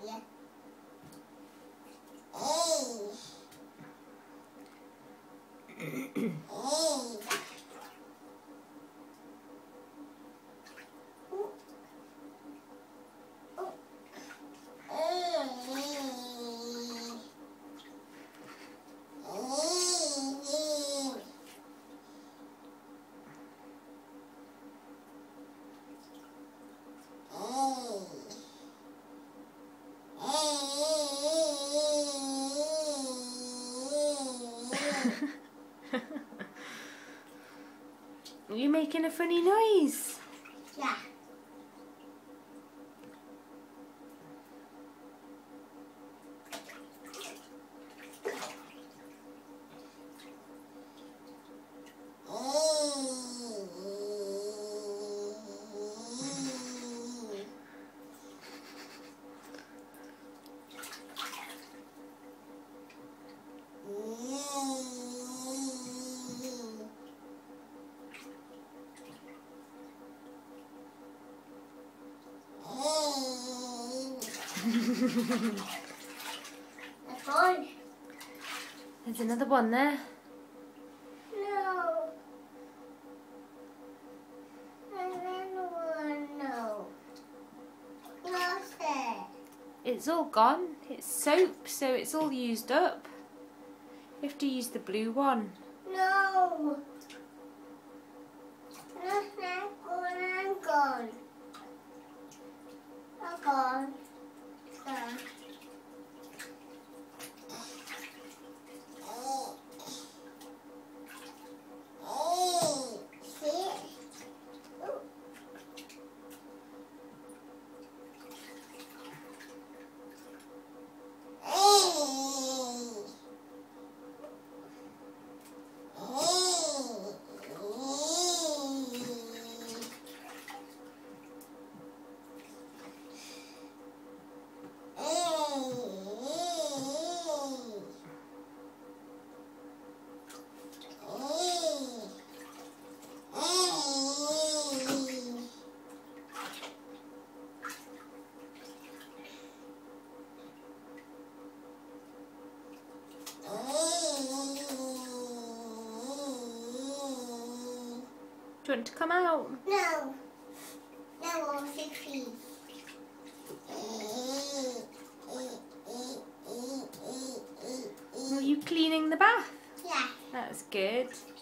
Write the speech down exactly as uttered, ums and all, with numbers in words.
Yeah. Hey. Hey. Are you making a funny noise? Yeah. That's one. There's another one there. No. Another one, no. Lost it. It's all gone. It's soap, so it's all used up. You have to use the blue one. No. That's not gone. I'm gone. I'm gone. Gone. Do you want to come out? No. No, six feet. Are you cleaning the bath? Yeah. That's good.